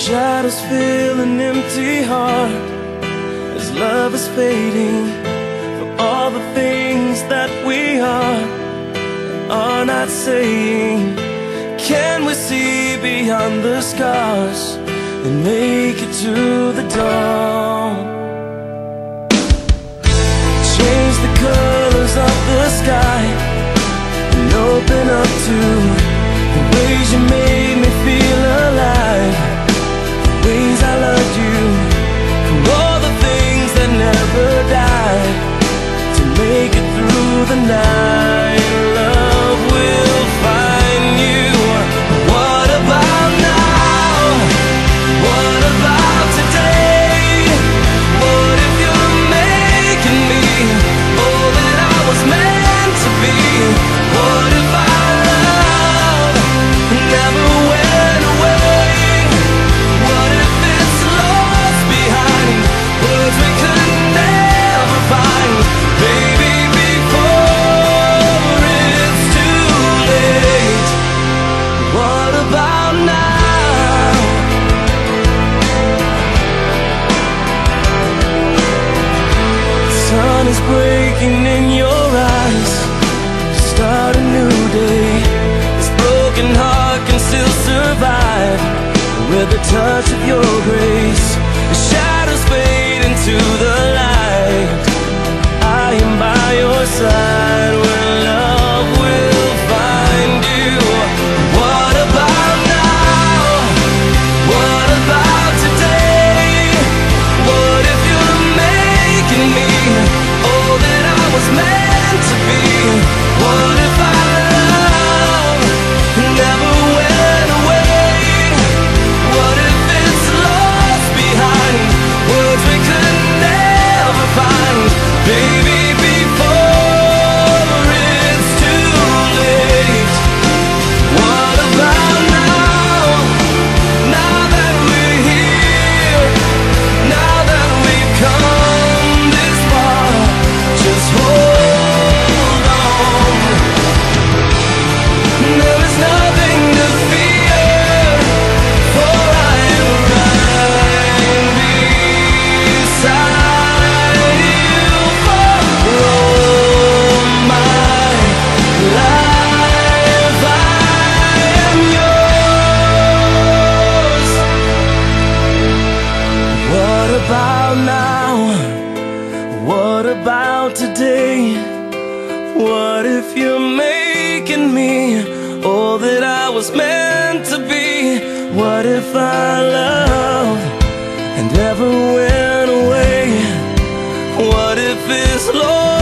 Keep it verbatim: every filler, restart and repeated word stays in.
Shadows fill an empty heart as love is fading. For all the things that we are are not saying. Can we see beyond the scars and make it to the dawn? Change the colors of the sky and open up to the ways you made me feel alive, the ways I loved you, for all the things that never died, to make it through the night. Love will find you. What about now? What about today? What if you're making me all that I was meant to be? What if our love never went away? What if it's lost behind words we could never find? Baby, before it's too late. What about now? The sun is breaking in your eyes. Start a new day. This broken heart can still survive with the touch of your grace. The shadows fade into the light. I am by your side when love will find you. What about now? What about today? What if you're making me all that I was meant to be? What if our love never went away? What if it's lost behind words we could never find? Baby, before it's too late. What about now? Now that we're here, now that we've come this far, just hold on. There is nothing to fear, for I am right beside you for all my life. I am yours. What about now? What about today? What if you're making me all that I was meant to be? What if our love and ever went away? What if it's lost